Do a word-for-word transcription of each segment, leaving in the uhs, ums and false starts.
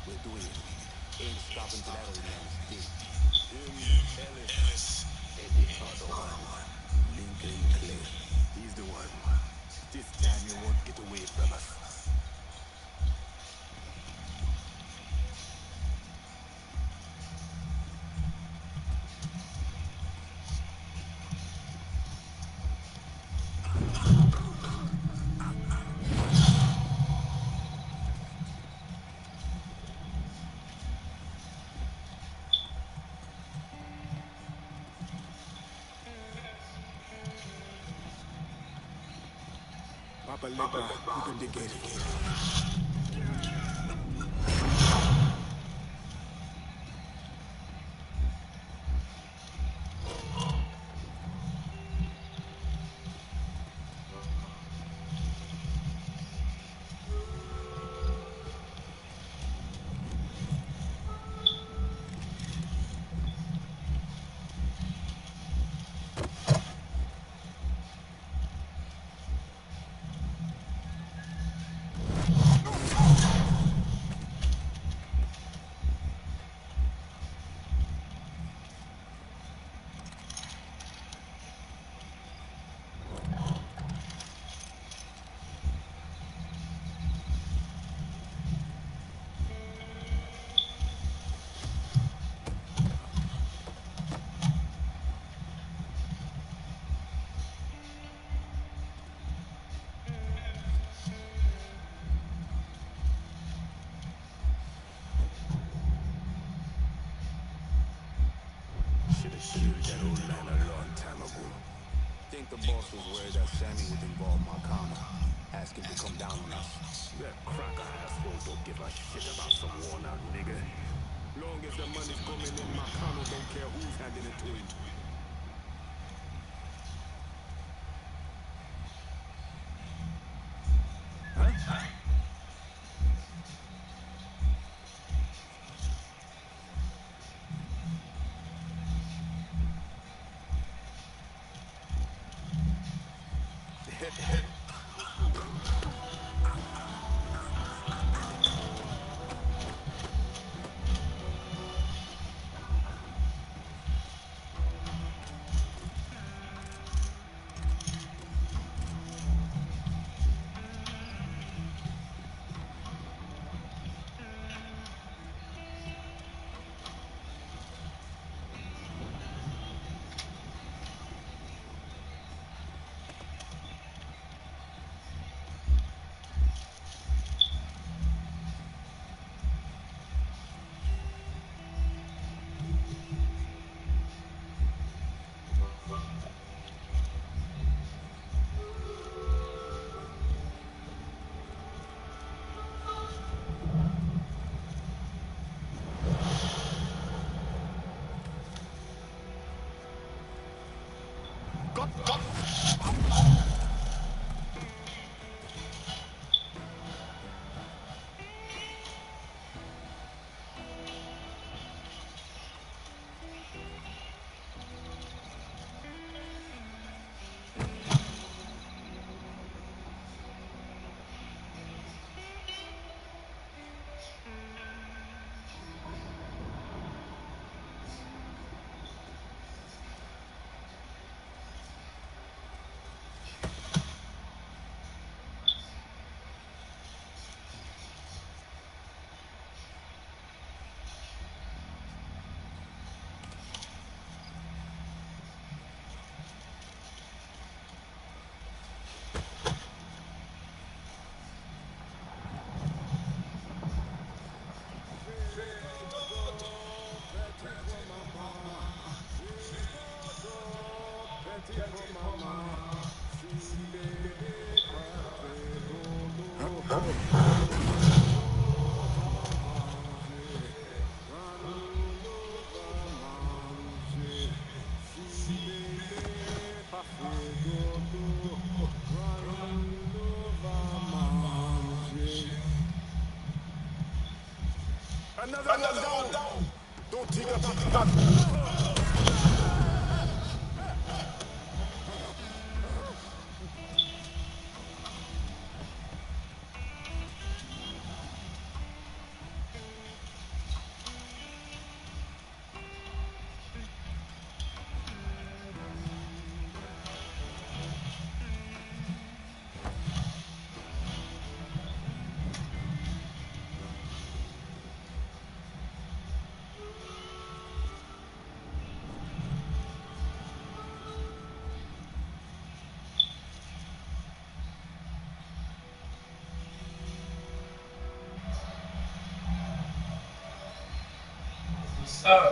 We're doing it. Ain't stopping till that old man is dead. Him, Ellis, and the other one. Lincoln Clay. He's the one. This time you won't get away from us. Papa Leppa, open the gate for us. Should've killed that old man a long time ago. Think the boss was worried that Sammy would involve Marcano. Ask him to come down on us. That cracker asshole don't give a shit about some worn-out nigga. Long as the money's coming in, Marcano don't care who's handing it to him. Huh? Another, Another one down. down. Don't take a back. Oh.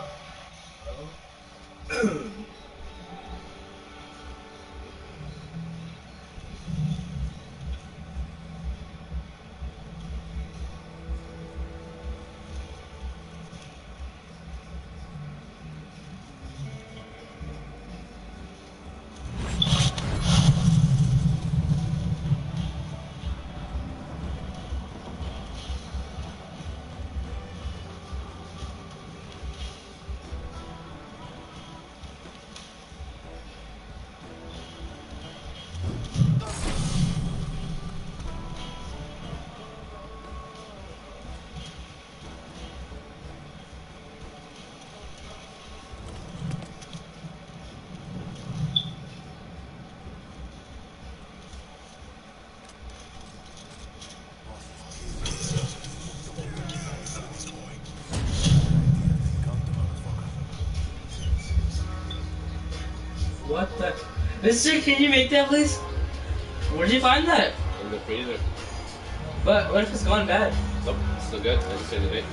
What the? Mister, can you make that, please? Where'd you find that? In the freezer. But what if it's gone bad? Nope, it's still good. I just saved it.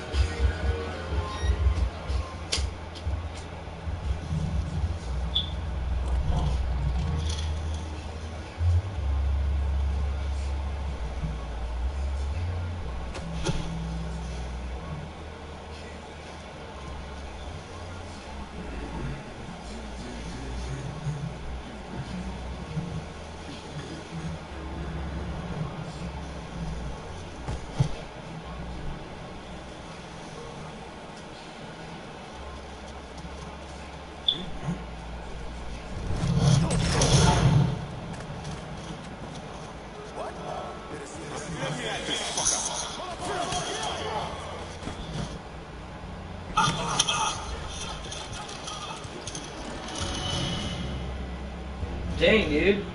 Dang, dude.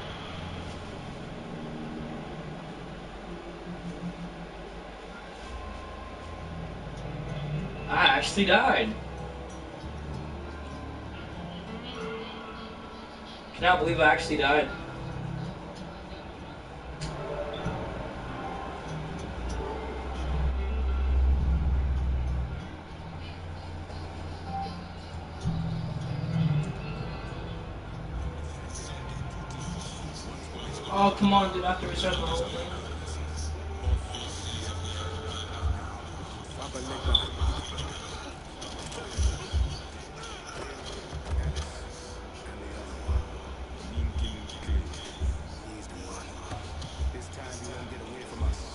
I actually died. Cannot believe I actually died. Oh, come on, dude. I have to restart the whole thing. This time you won't get away from us.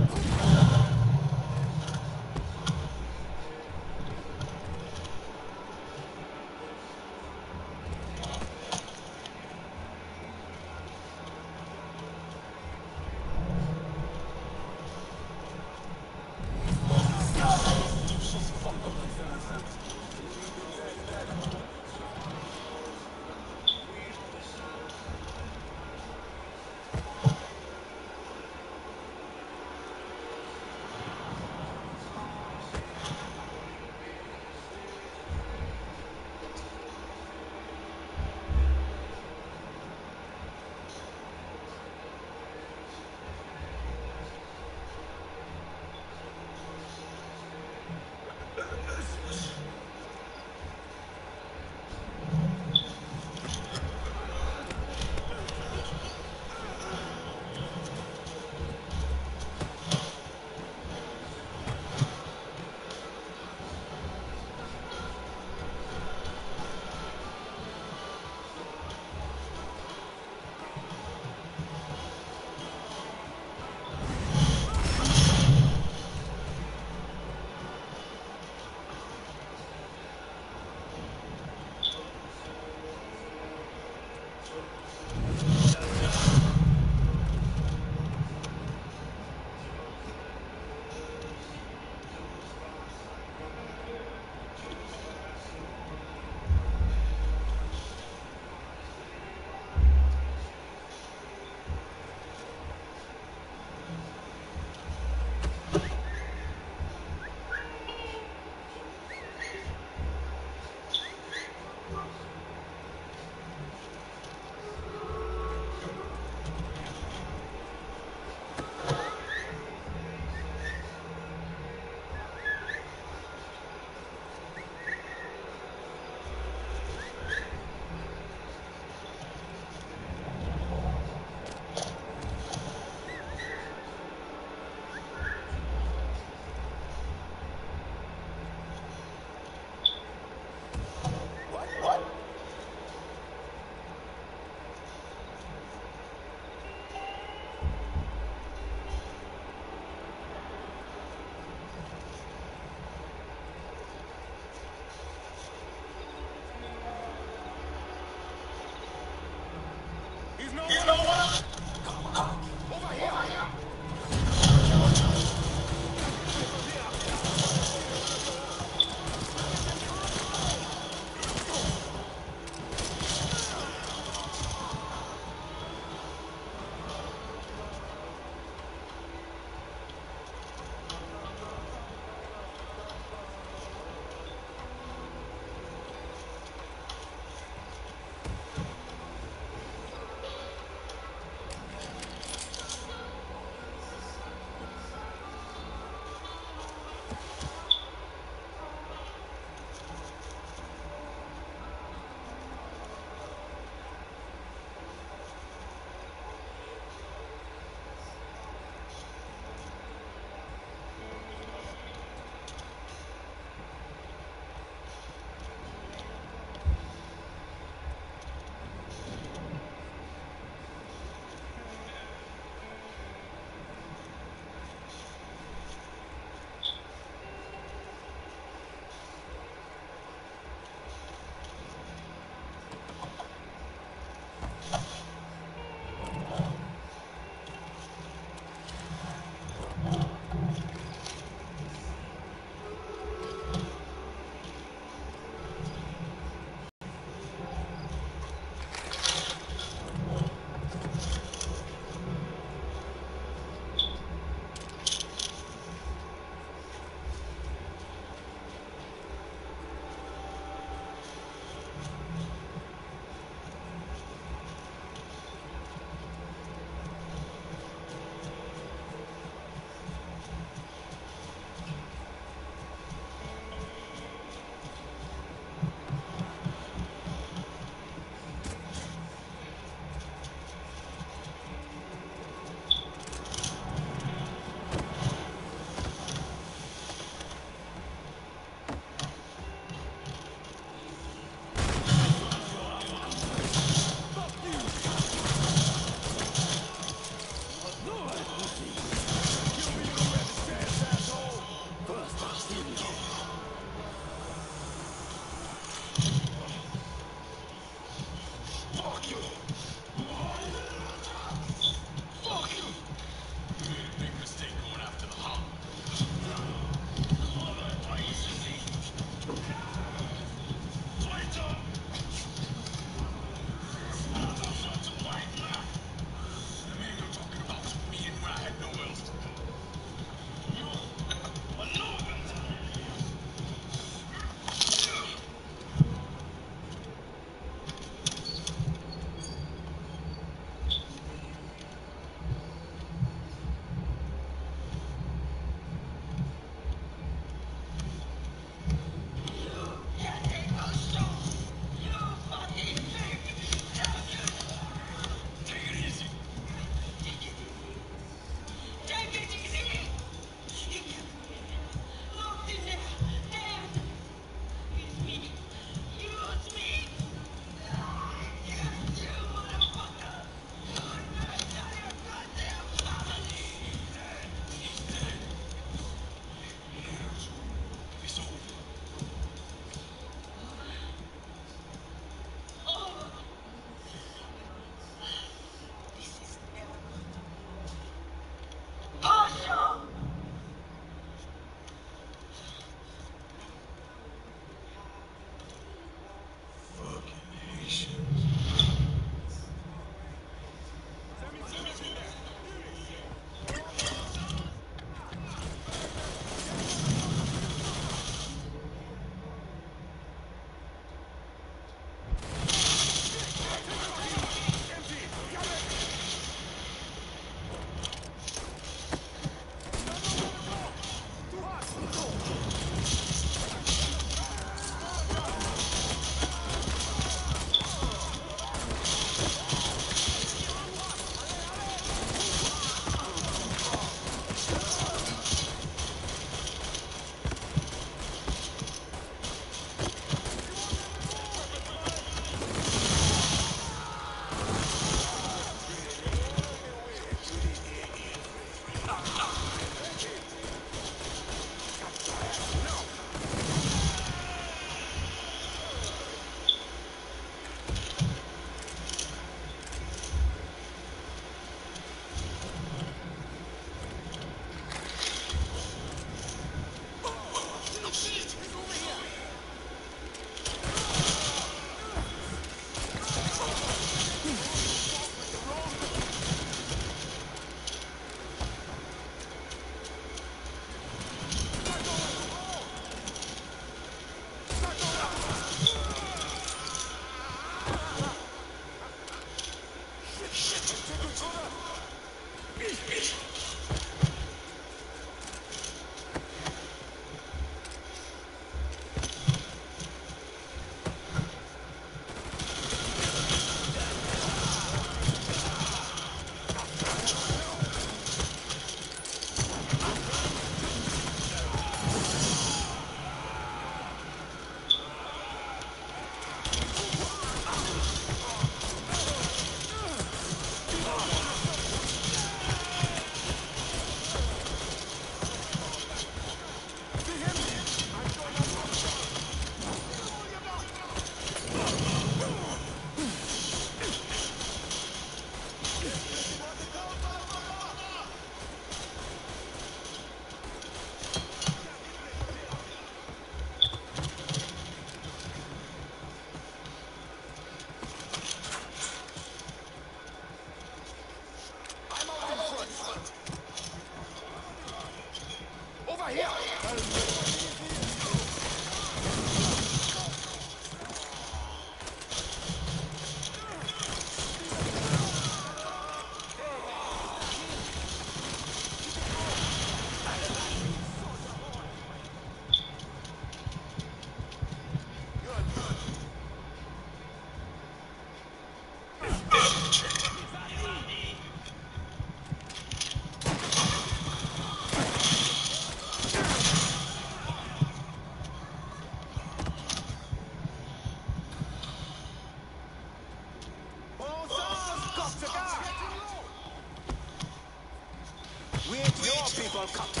We ain't your people, cops.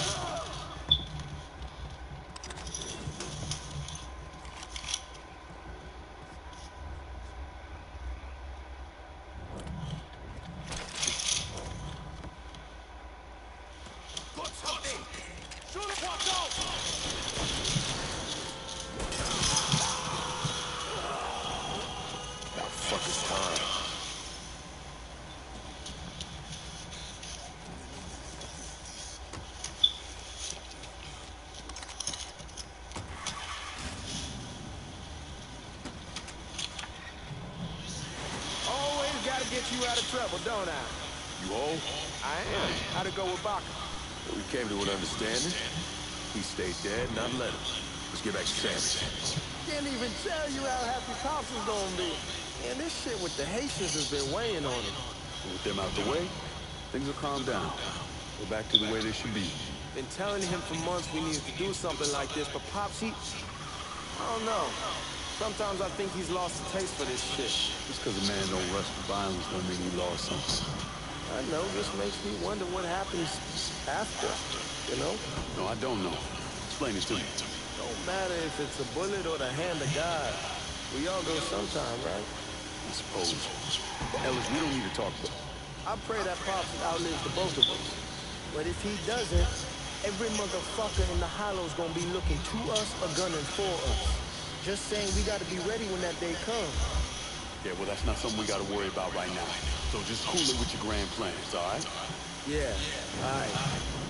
Got something. Shoot him, watch out. Now fuck is time. Always gotta get you out of trouble, don't I? You old? I am. How'd it go with Baka? We came to an understanding. He stayed dead, and I let him. Let's get back to Sammy. Can't even tell you how happy Pops is gonna be. And this shit with the Haitians has been weighing on him. With them out the way, things will calm down. Go back to the way they should be. Been telling him for months we needed to do something like this, but Pops, he... I don't know. Sometimes I think he's lost the taste for this shit. Just because a man don't rush to violence don't mean he lost something. I know, this makes me wonder what happens after, you know? No, I don't know. Explain it to me. Don't matter if it's a bullet or the hand of God. We all go sometime, right? I suppose. Ellis, we don't need to talk about it. I pray that Pops outlives the both of us. But if he doesn't, every motherfucker in the hollow's gonna be looking to us or gunning for us. Just saying we gotta be ready when that day comes. Yeah, well, that's not something we got to worry about right now. So just cool it with your grand plans, all right? Yeah, all right.